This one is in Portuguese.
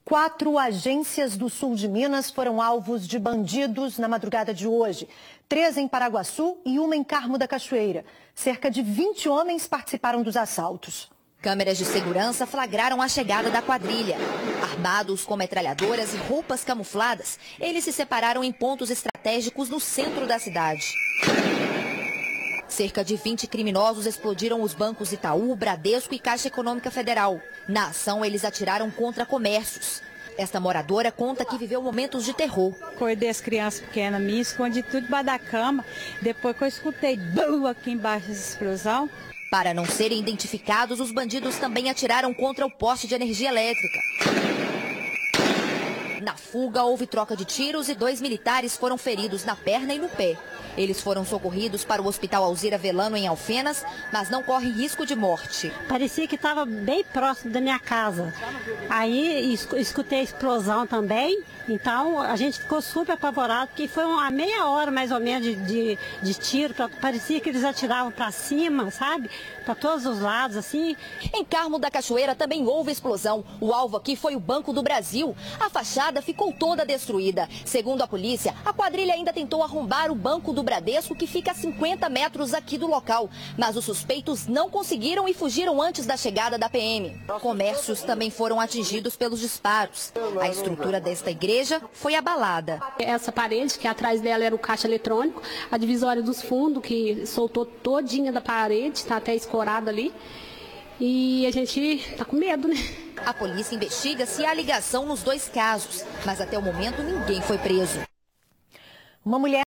4 agências do sul de Minas foram alvos de bandidos na madrugada de hoje. 3 em Paraguaçu e 1 em Carmo da Cachoeira. Cerca de 20 homens participaram dos assaltos. Câmeras de segurança flagraram a chegada da quadrilha. Armados com metralhadoras e roupas camufladas, eles se separaram em pontos estratégicos no centro da cidade. Cerca de 20 criminosos explodiram os bancos Itaú, Bradesco e Caixa Econômica Federal. Na ação, eles atiraram contra comércios. Esta moradora conta que viveu momentos de terror. Acordei as crianças pequenas, me escondi tudo debaixo da cama. Depois que eu escutei bum aqui embaixo dessa explosão. Para não serem identificados, os bandidos também atiraram contra o poste de energia elétrica. Na fuga, houve troca de tiros e 2 militares foram feridos na perna e no pé. Eles foram socorridos para o Hospital Alzira Velano, em Alfenas, mas não correm risco de morte. Parecia que estava bem próximo da minha casa. Aí escutei a explosão também, então a gente ficou super apavorado, porque foi uma meia hora mais ou menos de tiro. Parecia que eles atiravam para cima, sabe? Para todos os lados, assim. Em Carmo da Cachoeira também houve explosão. O alvo aqui foi o Banco do Brasil. A fachada ficou toda destruída. Segundo a polícia, a quadrilha ainda tentou arrombar o Banco do Bradesco, que fica a 50 metros aqui do local. Mas os suspeitos não conseguiram e fugiram antes da chegada da PM. Comércios também foram atingidos pelos disparos. A estrutura desta igreja foi abalada. Essa parede, que atrás dela era o caixa eletrônico, a divisória dos fundos, que soltou todinha da parede, está até escorada ali. E a gente tá com medo, né? A polícia investiga se há ligação nos 2 casos, mas até o momento ninguém foi preso. Uma mulher